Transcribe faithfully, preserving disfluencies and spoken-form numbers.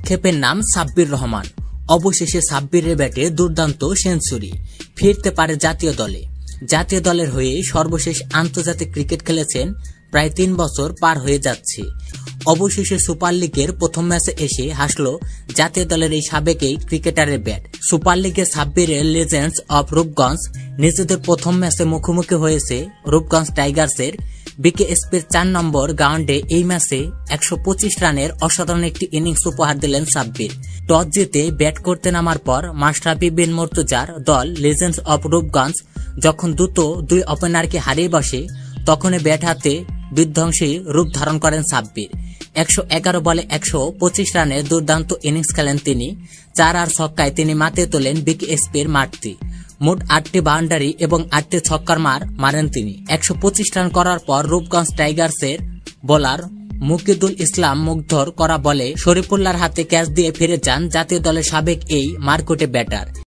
খেপের নাম সাব্বির রহমান। অবশেষে সাব্বিরের ব্যাটে দুর্দান্ত সেঞ্চুরি, ফিরতে পারে জাতীয় দলে। জাতীয় দলের হয়ে সর্বশেষ আন্তর্জাতিক ক্রিকেট খেলেছেন, প্রায় তিন বছর পার হয়ে যাচ্ছে। অবশেষে সুপার লিগের প্রথম ম্যাচে এসে হাসল জাতীয় দলের এই সাবেক এই ক্রিকেটারের ব্যাট। সুপার লিগে সাব্বিরের লেজেন্ডস অব রূপগঞ্জ নিজেদের প্রথম ম্যাচে মুখোমুখি হয়েছে রূপগঞ্জ টাইগার্সের। বিকেএসপির চার নম্বর গ্রাউন্ডে এই ম্যাচে একশো পঁচিশ রানের অসাধারণ একটি ইনিংস উপহার দিলেন সাব্বির। টস জিতে ব্যাট করতে নামার পর মাশরাফি বিন মুর্তজার দল লেজেন্ডস অব রূপগঞ্জ যখন দ্রুত দুই ওপেনারকে হারিয়ে বসে, তখনই ব্যাট হাতে বিধ্বংসী রূপ ধারণ করেন সাব্বির। একশো এগারো বলে একশো পঁচিশ রানের দুর্দান্ত ইনিংস খেলেন তিনি। চার আর ছক্কায় তিনি মাতিয়ে তোলেন বিকেএসপির মাঠটি। মোট আটটি বাউন্ডারি এবং আটটি ছক্কার মার মারেন তিনি। একশো পঁচিশ রান করার পর রূপগঞ্জ টাইগার্সের বোলার মুকিদুল ইসলাম মুগ্ধর করা বলে শরীফুল্লাহর হাতে ক্যাচ দিয়ে ফিরে যান জাতীয় দলের সাবেক এই মারকুটে ব্যাটার।